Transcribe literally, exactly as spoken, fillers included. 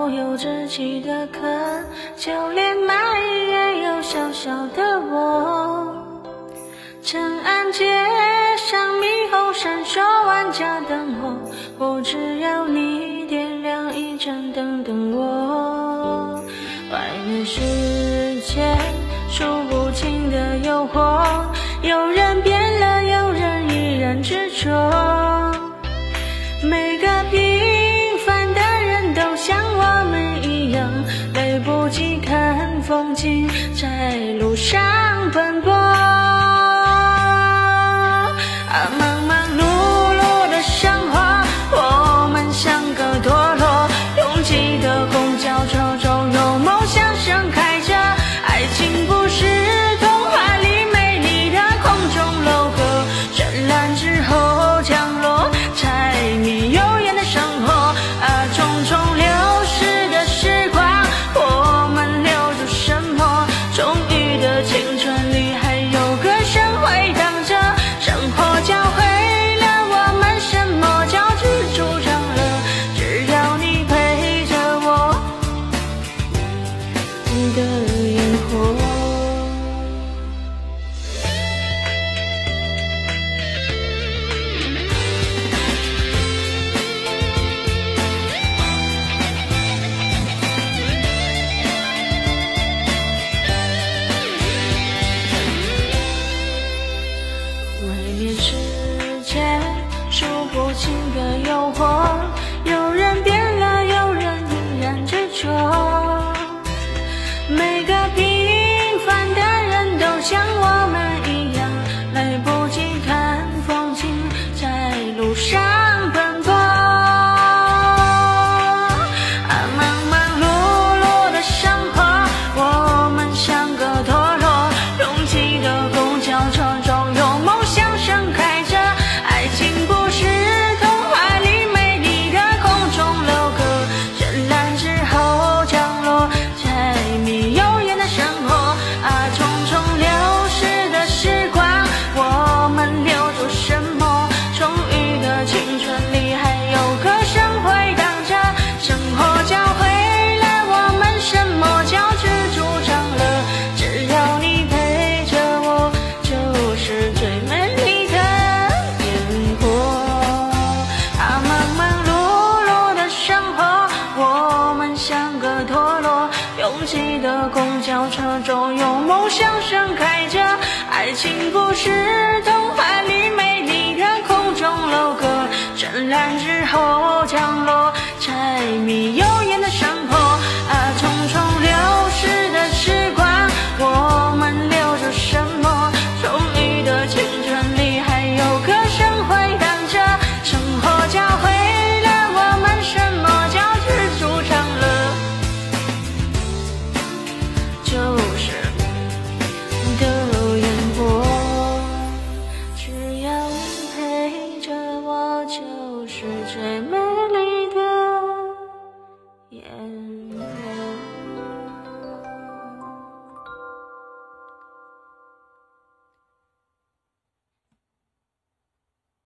都有自己的课，就连蚂蚁也有小小的窝。长安街上霓虹闪烁，万家灯火，我只要你点亮一盏灯等我。外面世界数不清的诱惑，有人变了，有人依然执着。每个平凡的人都像我们一样，来不及看风景，在路上奔波。啊，忙忙碌碌的生活，我们像个陀螺，拥挤的公交车中有梦想盛开着。爱情不是童话里美丽的空中楼阁，绚烂之后降落，柴米油盐的生活。啊，匆匆流逝的时光，我们留住什么？充裕的青春里还有歌声回荡着，生活教会了我们什么叫知足常乐，只要你陪着我的烟火。外面世界数不清的诱惑，有人变了，有人依然执着。每个平凡的人都像我们一样，来不及看风景，在路上奔波。啊，忙忙碌碌的生活，我们像个陀螺，拥挤的公交车中有梦想盛开着。爱情不是童话里美丽的空中楼阁，绚烂之后降落，柴米油盐的生活。啊，匆匆流逝的时光，我们留住什么？充裕的青春里还有歌声回荡着，生活教会了我们什么叫知足常乐，只要你陪着我，就是最美丽的烟火。啊，忙忙碌碌的生活，我们像个陀螺，拥挤的公交车中有梦想盛开着。爱情不是童话里美丽的空中楼阁，绚烂之后降落，柴米油盐的生活。啊，匆匆流逝的时光，我们留住什么？充裕的青春里还有歌声回荡着，生活教会了我们什么叫知足常乐，就是的烟火。只要你陪着我，就是最美